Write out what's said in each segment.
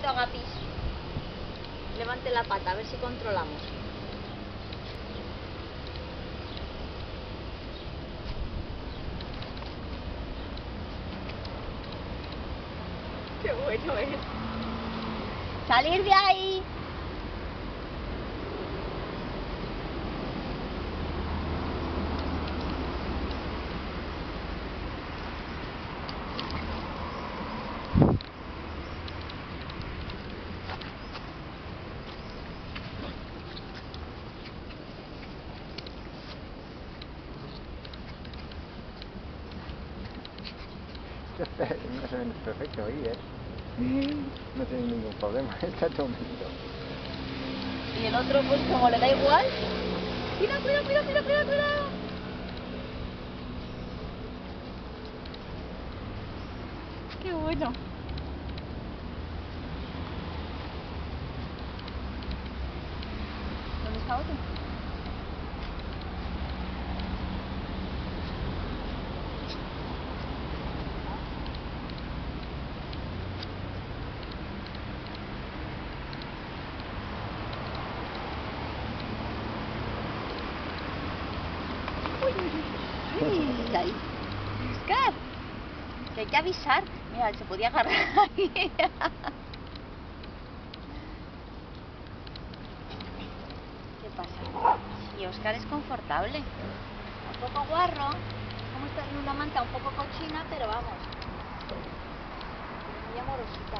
poquito, Agapis. Levante la pata, a ver si controlamos. Qué bueno es. ¡Salir de ahí! No se ven perfecto ahí, No tiene ningún problema, está todo bonito. Y el otro, pues como le da igual. Cuidado, cuidado, cuidado, cuidado, cuidado, cuidado. Qué bueno. ¿Dónde está otro? Uy, ahí. Oscar, que hay que avisar. Mira, se podía agarrar ahí. ¿Qué pasa? Sí, Oscar es confortable. Un poco guarro. Como está en una manta un poco cochina, pero vamos. Muy amorosita.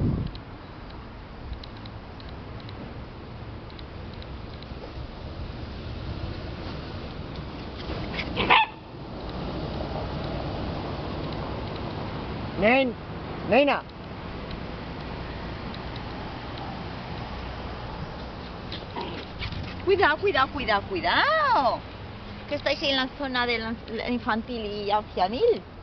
Nena. Cuidado, cuidado, cuidado, cuidado. Que estáis en la zona de la infantil y ancianil.